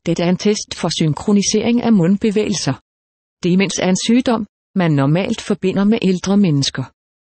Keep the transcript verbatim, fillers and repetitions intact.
Dette er en test for synkronisering af mundbevægelser. Demens er en sygdom, man normalt forbinder med ældre mennesker.